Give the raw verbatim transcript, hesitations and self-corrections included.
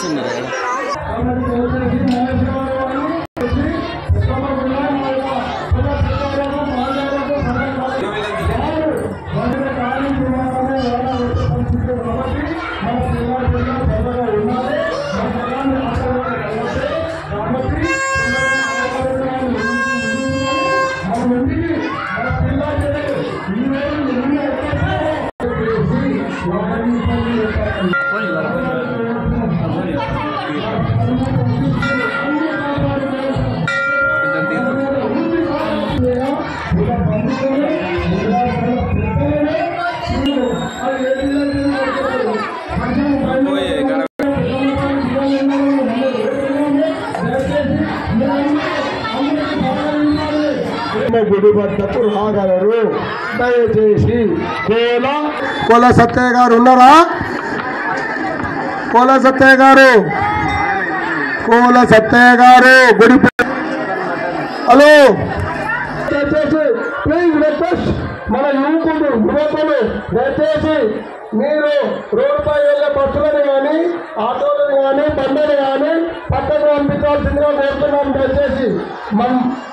చేస్తున్నారు. గుడి వద్దకు రాగలరు. దయచేసి కోల కోల సత్తయ్య గారు ఉన్నారా? కోల సత్తయ్య గారు కోల సత్తయ్య గారు గుడి. హలో, దయచేసి ప్లీజ్ రిక్వెస్ట్ మన యువకుడు యువకులు దయచేసి మీరు రోడ్డుపై వెళ్ళే బస్సులను కానీ ఆటోలను కానీ బండ్లను కానీ పక్కకు పంపించాల్సిందిగా కోరుతున్నాం. దయచేసి మనం